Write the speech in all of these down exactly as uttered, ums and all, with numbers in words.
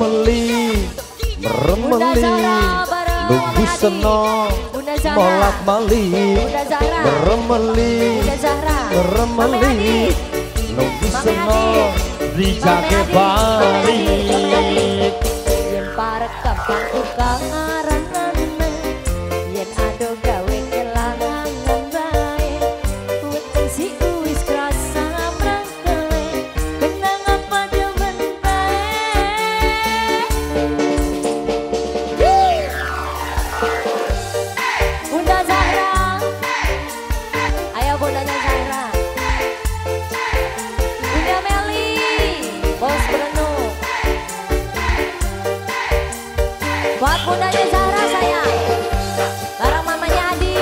meremeli meremeli nunggu seno molak bali meremeli meremeli nunggu seno dijake bali yen parek gampang tukang aranane yen ado gawe kelangan bae weteng si uwis krasa mrangkele kenang apa demen bae Bunda Zahra ayo Bundanya Zahra Bunda Meli bos berenung buat Bundanya Zahra sayang bareng mamanya Adi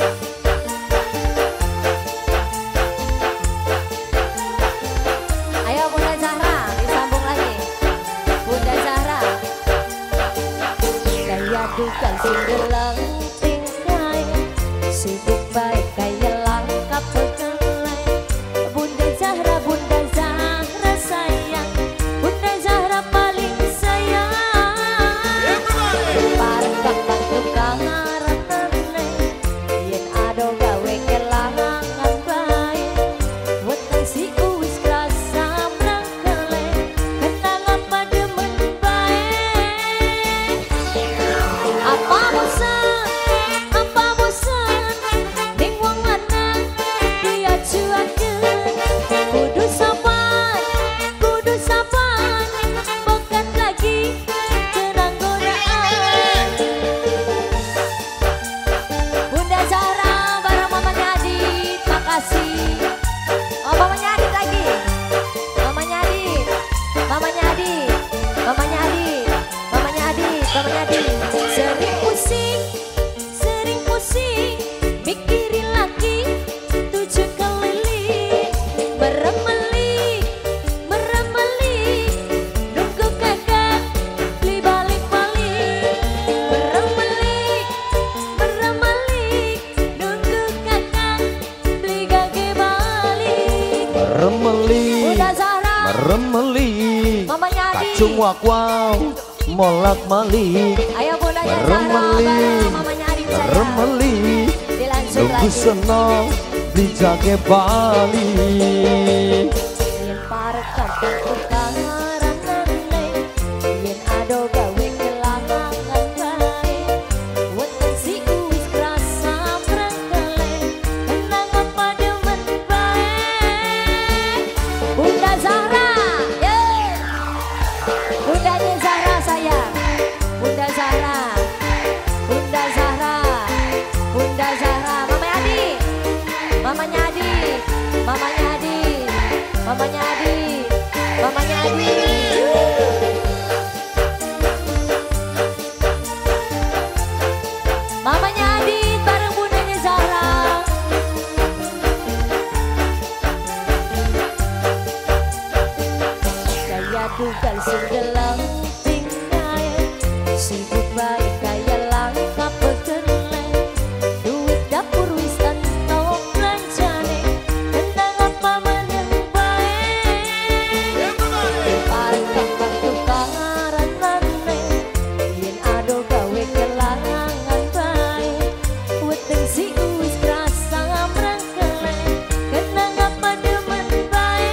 ayo Bunda Zahra disambung lagi Bunda Zahra gaya dukan sindelang tingkai sibuk baik kaya langkap pegelai Bunda Zahra Bunda Zahra sayang Bunda Zahra paling sayang parek gampang tukang aranane yen ado gawe kelangan bae weteng si uwis krasa mrangkele kenang apa demen bae apa bosan apa bosan ning wong lanang dia cuakeun kudu sabar kudu sabar bukan lagi tenang godaan Bunda Zahra bareng mamanya Adit makasih oh mamanya Adit lagi mamanya Adit mamanya Adit mamanya Adit mamanya Adit mamanya Adit sering pusing sering pusing mikirin lagi tujuh keliling meremeli meremeli nunggu kakak beli balik balik meremeli meremeli nunggu kakak beli gage balik meremeli Bunda Zahra meremeli mamanya Adi kacung wakwau molak mali ayo Bundanya Zahra meremeli bareng mamanya Adi sayang meremeli dilanjut nunggu lagi seno dijake bali yen parek gampang tukang aranane yen ado gawe kelangan bae weteng si uwis krasa mrangkele kenang apa demen bae Bunda Zahra yeay Bundanya Zahra sayang Bunda Zahra Bunda Zahra Bunda Zahra mamanya Adi mamanya Adi mamanya Adi mamanya Adi mamanya Adi mamanya Adi bareng Bundanya Zahra gaya dugal sindelang tingkai sibuk baik kaya langkap pegelai duit dapur wis entok belanjane kenang apa meneng bae parek gampang tukang aranane yen ado gawe kelangan bae weteng si uwis krasa mrangkele kenang apa demen bae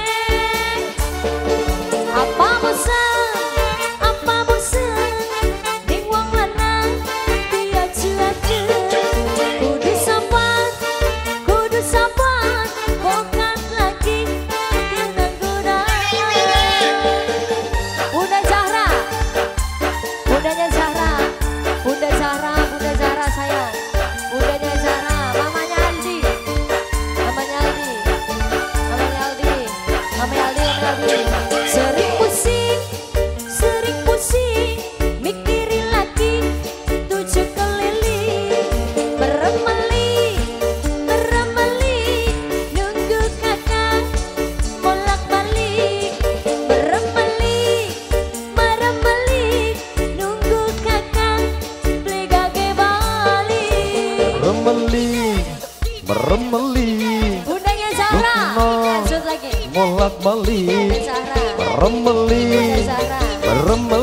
apa bosan apa bosan ning wong lanang dia cuakeun kudu sabar kudu sabar bukan lagi tenang godaan Bunda Zahra Bundanya Zahra Bunda Zahra Bunda Zahra sayang Bundanya Zahra mamanya Aldi mamanya Aldi mamanya Aldi mamanya Aldi mamanya Aldi sering pusing sering pusing mikirin lagi tujuh keliling meremeli meremeli nunggu kakak bolak balik meremeli meremeli nunggu kakak beli gage balik meremeli meremeli Bundanya Zahra Lukman lanjut lagi molak bali Bunda Zahra meremeli Bunda Zahra meremeli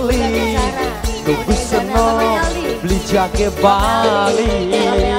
Bapaknya Aldi. beli jaket Bali. Bapaknya